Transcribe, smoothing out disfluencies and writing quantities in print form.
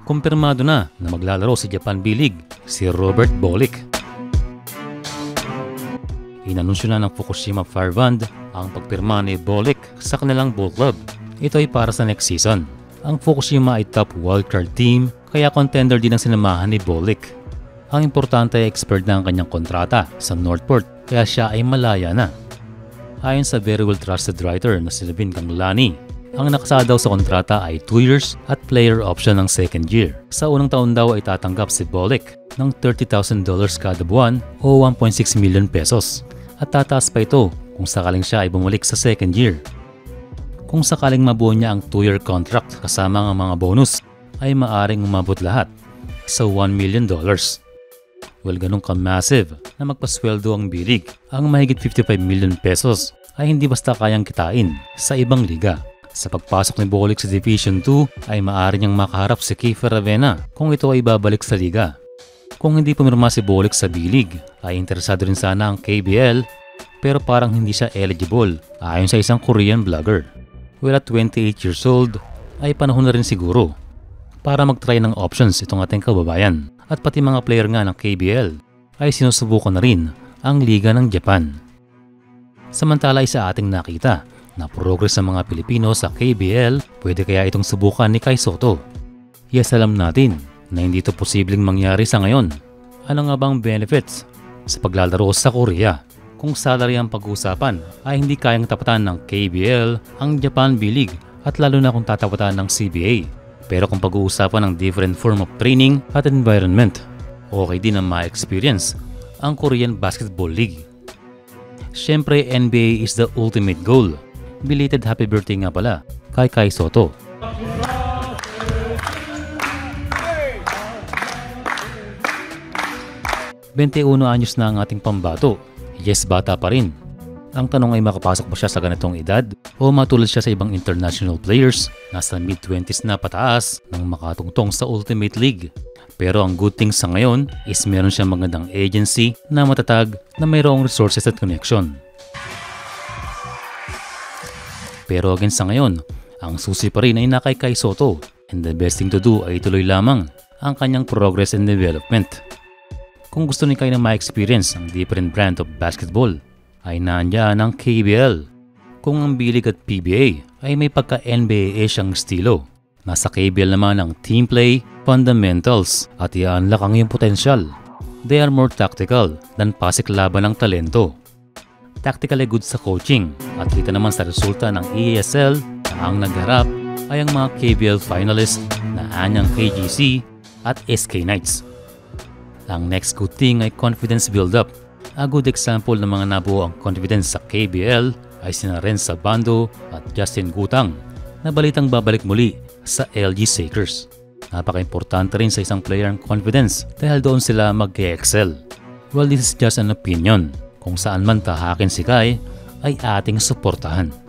Kumpirmado na maglalaro sa Japan B-League si Robert Bolick. Inanunsyo na ng Fukushima Firebonds ang pagpirma ni Bolick sa kanilang ball club. Ito ay para sa next season. Ang Fukushima ay top wildcard team kaya contender din ang sinamahan ni Bolick. Ang importante ay expired na ang kanyang kontrata sa Northport kaya siya ay malaya na. Ayon sa very well trusted writer na si Levin Kanglani, ang nakasada daw sa kontrata ay 2 years at player option ng second year. Sa unang taon daw ay tatanggap si Bolick ng $30,000 kada buwan o 1.6 million pesos. At tataas pa ito kung sakaling siya ay bumalik sa second year. Kung sakaling mabuo niya ang 2-year contract kasama ang mga bonus, ay maaring umabot lahat sa $1 million. Well, ganun ka-massive na magpasweldo ang B-League. Ang mahigit 55 million pesos ay hindi basta kayang kitain sa ibang liga. Sa pagpasok ni Bolick sa Division 2 ay maaari niyang makaharap si Kiefer Ravena kung ito ay babalik sa liga. Kung hindi pumirma si Bolick sa B-League ay interesado rin sana ang KBL pero parang hindi siya eligible ayon sa isang Korean vlogger. Well, at 28 years old ay panahon na rin siguro para mag-try ng options itong ating kababayan. At pati mga player nga ng KBL ay sinusubukan na rin ang liga ng Japan. Samantala ay sa ating nakita na progress ng mga Pilipino sa KBL, pwede kaya itong subukan ni Sotto. Yes, alam natin na hindi ito posibleng mangyari sa ngayon. Ano nga bang benefits sa paglalaro sa Korea? Kung salary ang pag-uusapan ay hindi kayang tapatan ng KBL ang Japan B-League at lalo na kung tatapatan ng CBA. Pero kung pag-uusapan ng different form of training at environment, okay din ang ma-experience ang Korean Basketball League. Siyempre, NBA is the ultimate goal. Belated happy birthday nga pala kay Sotto. "21 anyos na ang ating pambato. Yes, bata pa rin. Ang tanong ay makapasok ba siya sa ganitong edad o matulad siya sa ibang international players nasa mid-20s na pataas nang makatungtong sa Ultimate League. Pero ang good thing sa ngayon is meron siyang magandang agency na matatag na mayroong resources at connection. Pero again sa ngayon, ang susi pa rin ay kay Sotto and the best thing to do ay ituloy lamang ang kanyang progress and development. Kung gusto ni kayo na ma-experience ang different brand of basketball, ay nandiyan ang KBL. Kung ang B-League at PBA ay may pagka-NBA siyang estilo, nasa KBL naman ang team play, fundamentals at i-unlock ang iyong potensyal. They are more tactical than pasiklaban ng talento. Tactically good sa coaching at kita naman sa resulta ng EASL na ang nagharap ay ang mga KBL finalists na anyang KGC at SK Knights. Ang next good thing ay confidence build-up. A good example ng mga nabuo ang confidence sa KBL ay sina Renz Salbando at Justin Gutang na balitang babalik muli sa LG Sakers. Napaka-importante rin sa isang player ang confidence dahil doon sila mag-excel. Well, this is just an opinion. Kung saan man tahakin si Kai ay ating suportahan.